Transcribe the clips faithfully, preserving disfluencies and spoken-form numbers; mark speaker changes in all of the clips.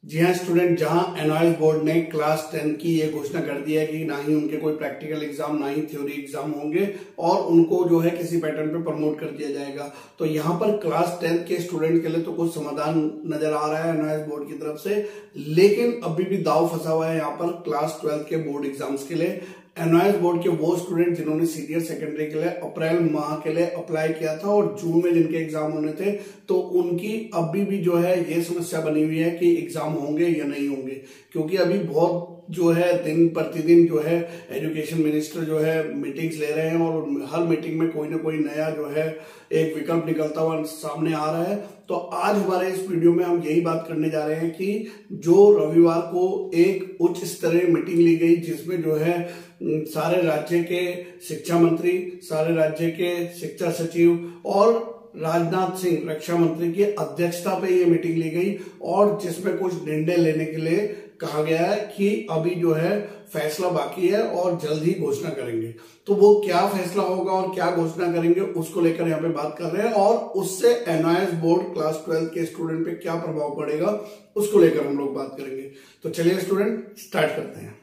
Speaker 1: जी हाँ स्टूडेंट, जहां NIOS board ने क्लास टेन की ये घोषणा कर दी है कि ना ही उनके कोई प्रैक्टिकल एग्जाम ना ही थ्योरी एग्जाम होंगे और उनको जो है किसी पैटर्न पे प्रमोट कर दिया जाएगा। तो यहाँ पर क्लास टेन के स्टूडेंट के लिए तो कुछ समाधान नजर आ रहा है एनवाइस बोर्ड की तरफ से, लेकिन अभी भी दाव फंसा हुआ है यहाँ पर क्लास ट्वेल्थ के बोर्ड एग्जाम्स के लिए। एनवाइस बोर्ड के वो स्टूडेंट जिन्होंने सीनियर सेकेंडरी के लिए अप्रैल माह के लिए अप्लाई किया था और जून में जिनके एग्जाम होने थे, तो उनकी अभी भी जो है ये समस्या बनी हुई है कि एग्जाम होंगे या नहीं होंगे, क्योंकि अभी बहुत जो है दिन प्रतिदिन जो है एजुकेशन मिनिस्टर जो है मीटिंग्स ले रहे हैं और हर मीटिंग में कोई ना कोई नया जो है एक विकल्प निकलता हुआ सामने आ रहा है। तो आज हमारे इस वीडियो में हम यही बात करने जा रहे हैं कि जो रविवार को एक उच्च स्तरीय मीटिंग ली गई जिसमें जो है सारे राज्य के शिक्षा मंत्री, सारे राज्य के शिक्षा सचिव और राजनाथ सिंह रक्षा मंत्री की अध्यक्षता पे ये मीटिंग ली गई और जिसमें कुछ निर्णय लेने के लिए कहा गया है कि अभी जो है फैसला बाकी है और जल्द ही घोषणा करेंगे। तो वो क्या फैसला होगा और क्या घोषणा करेंगे उसको लेकर यहाँ पे बात कर रहे हैं और उससे एनवाइस बोर्ड क्लास ट्वेल्थ के स्टूडेंट पे क्या प्रभाव पड़ेगा उसको लेकर हम लोग बात करेंगे। तो चलिए स्टूडेंट स्टार्ट करते हैं।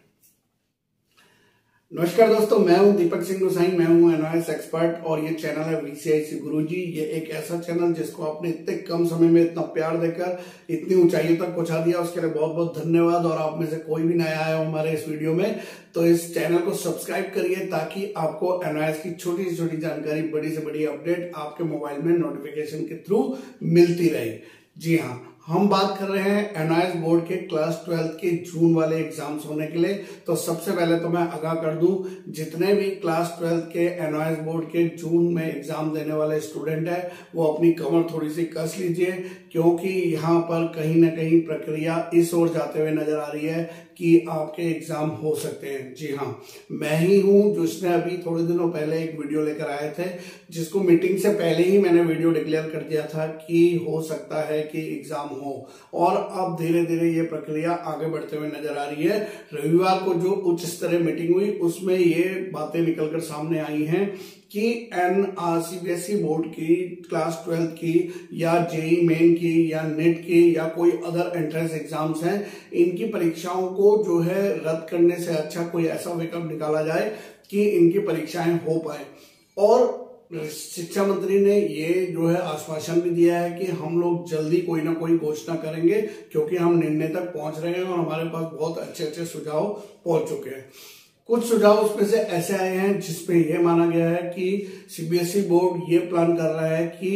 Speaker 1: नमस्कार दोस्तों, मैं हूं दीपक सिंह गोसाई, मैं हूं एनवाइस एक्सपर्ट और ये चैनल है वीसीआईसी गुरुजी। ये एक ऐसा चैनल जिसको आपने इतने कम समय में इतना प्यार देकर इतनी ऊंचाइयों तक पहुंचा दिया, उसके लिए बहुत बहुत धन्यवाद। और आप में से कोई भी नया आया हो हमारे इस वीडियो में तो इस चैनल को सब्सक्राइब करिए ताकि आपको एनवाइस की छोटी से छोटी जानकारी, बड़ी से बड़ी अपडेट आपके मोबाइल में नोटिफिकेशन के थ्रू मिलती रहे। जी हाँ, हम बात कर रहे हैं एनवाइस बोर्ड के क्लास ट्वेल्थ के जून वाले एग्जाम्स होने के लिए। तो सबसे पहले तो मैं आगाह कर दूं, जितने भी क्लास ट्वेल्थ के एनवाइस बोर्ड के जून में एग्जाम देने वाले स्टूडेंट है वो अपनी कमर थोड़ी सी कस लीजिए, क्योंकि यहाँ पर कहीं ना कहीं प्रक्रिया इस ओर जाते हुए नजर आ रही है कि आपके एग्जाम हो सकते हैं। जी हाँ, मैं ही हूं जिसने अभी थोड़े दिनों पहले एक वीडियो लेकर आए थे जिसको मीटिंग से पहले ही मैंने वीडियो डिक्लेयर कर दिया था कि हो सकता है कि एग्जाम हो, और अब धीरे धीरे ये प्रक्रिया आगे बढ़ते हुए नजर आ रही है। रविवार को जो उच्च स्तरीय मीटिंग हुई उसमें ये बातें निकलकर सामने आई हैं कि एन सीबीएसई बोर्ड की क्लास ट्वेल्थ की या जेई मेन की या नेट की या कोई अदर एंट्रेंस एग्जाम्स हैं, इनकी परीक्षाओं को जो है रद्द करने से अच्छा कोई ऐसा विकल्प निकाला जाए कि इनकी परीक्षाएं हो पाए। और शिक्षा मंत्री ने ये जो है आश्वासन भी दिया है कि हम लोग जल्दी कोई ना कोई घोषणा करेंगे, क्योंकि हम निर्णय तक पहुंच रहे हैं और हमारे पास बहुत अच्छे अच्छे सुझाव पहुंच चुके हैं। कुछ सुझाव उसमें से ऐसे आए हैं जिसमें यह माना गया है कि सीबीएसई बोर्ड ये प्लान कर रहा है कि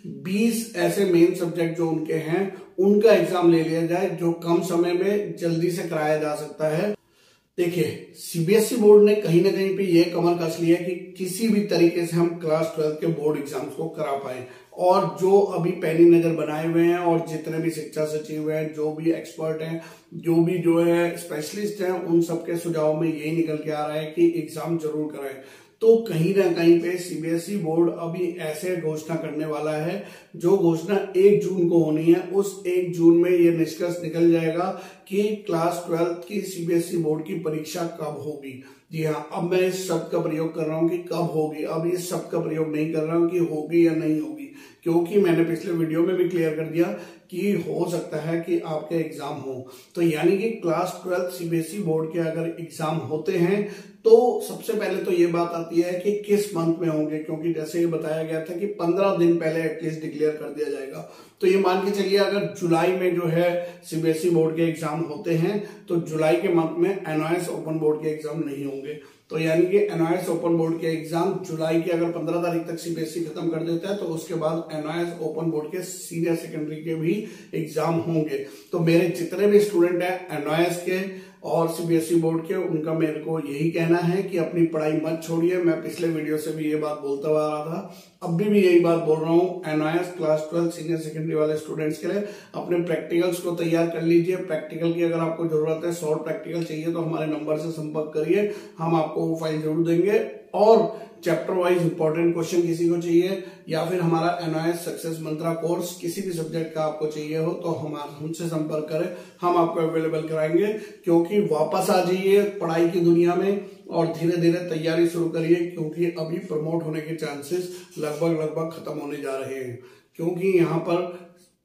Speaker 1: बीस ऐसे मेन सब्जेक्ट जो उनके हैं उनका एग्जाम ले लिया जाए जो कम समय में जल्दी से कराया जा सकता है। देखिए, सीबीएसई बोर्ड ने कहीं ना कहीं पे ये कमर कस लिया है कि किसी भी तरीके से हम क्लास ट्वेल्थ के बोर्ड एग्जाम्स को करा पाए, और जो अभी पैनी नजर बनाए हुए हैं और जितने भी शिक्षा सचिव हैं, जो भी एक्सपर्ट हैं, जो भी जो है स्पेशलिस्ट हैं, उन सबके सुझाव में यही निकल के आ रहा है कि एग्जाम जरूर कराएं। तो कहीं ना कहीं पे सीबीएसई बोर्ड अभी ऐसे घोषणा करने वाला है, जो घोषणा एक जून को होनी है उस एक जून में ये निष्कर्ष निकल जाएगा कि क्लास ट्वेल्थ की सीबीएसई बोर्ड की परीक्षा कब होगी। जी हाँ, अब मैं इस शब्द का प्रयोग कर रहा हूं कि कब होगी, अब इस शब्द का प्रयोग नहीं कर रहा हूं कि होगी या नहीं होगी, क्योंकि मैंने पिछले वीडियो में भी क्लियर कर दिया कि हो सकता है कि आपके एग्जाम हो। तो यानी कि क्लास ट्वेल्थ सीबीएसई बोर्ड के अगर एग्जाम होते हैं तो सबसे पहले तो ये बात आती है कि किस मंथ में होंगे, क्योंकि जैसे ये बताया गया था कि पंद्रह दिन पहले एटलीस्ट डिक्लेयर कर दिया जाएगा। तो ये मान के चलिए अगर जुलाई में जो है सीबीएसई बोर्ड के एग्जाम होते हैं तो जुलाई के मंथ में एनवाइस ओपन बोर्ड के एग्जाम नहीं होंगे। तो यानी कि एनवाइस ओपन बोर्ड के एग्जाम जुलाई की अगर पंद्रह तारीख तक सीबीएसई खत्म कर देता है तो उसके बाद एनवाइस ओपन बोर्ड के सीनियर सेकेंडरी के भी एग्जाम होंगे। तो मेरे जितने भी स्टूडेंट हैं एनवाइस के और सीबीएसई बोर्ड के, उनका मेरे को यही कहना है कि अपनी पढ़ाई मत छोड़िए। मैं पिछले वीडियो से भी ये बात बोलता हुआ आ रहा था, अब भी, भी यही बात बोल रहा हूँ। NIOS class twelfth senior secondary वाले स्टूडेंट्स के लिए अपने प्रैक्टिकल्स को तैयार कर लीजिए। प्रैक्टिकल की अगर आपको जरूरत है, शॉर्ट प्रैक्टिकल चाहिए तो हमारे नंबर से संपर्क करिए, हम आपको वो फाइल जरूर देंगे। और चैप्टर वाइज इंपॉर्टेंट क्वेश्चन किसी को चाहिए या फिर हमारा एनवाइस सक्सेस मंत्रा कोर्स किसी भी सब्जेक्ट का आपको चाहिए हो तो हमारे हमसे संपर्क करें, हम आपको अवेलेबल कराएंगे। क्योंकि वापस आ जाइए पढ़ाई की दुनिया में और धीरे धीरे तैयारी शुरू करिए, क्योंकि अभी प्रमोट होने के चांसेस लगभग लगभग खत्म होने जा रहे हैं। क्योंकि यहाँ पर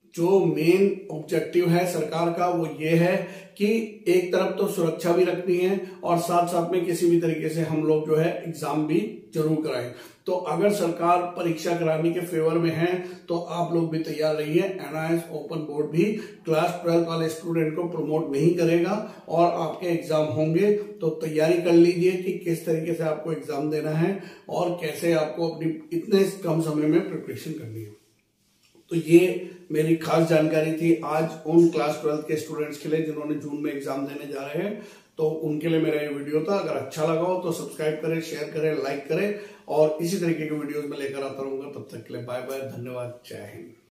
Speaker 1: जो मेन ऑब्जेक्टिव है सरकार का वो ये है कि एक तरफ तो सुरक्षा भी रखनी है और साथ साथ में किसी भी तरीके से हम लोग जो है एग्जाम भी जरूर कराएं। तो अगर सरकार परीक्षा कराने के फेवर में है तो आप लोग भी तैयार रहिए। एनआईएस ओपन बोर्ड भी क्लास ट्वेल्थ वाले स्टूडेंट को प्रमोट नहीं करेगा और आपके एग्जाम होंगे तो तैयारी कर लीजिए कि किस तरीके से आपको एग्जाम देना है और कैसे आपको अपनी इतने कम समय में प्रिपरेशन करनी है। तो ये मेरी खास जानकारी थी आज उन क्लास ट्वेल्थ के स्टूडेंट्स के लिए जिन्होंने जून में एग्जाम देने जा रहे हैं। तो उनके लिए मेरा ये वीडियो था। अगर अच्छा लगा हो तो सब्सक्राइब करें, शेयर करें, लाइक करें और इसी तरीके के वीडियोस में लेकर आता रहूंगा। तब तक के लिए बाय बाय, धन्यवाद, जय हिंद।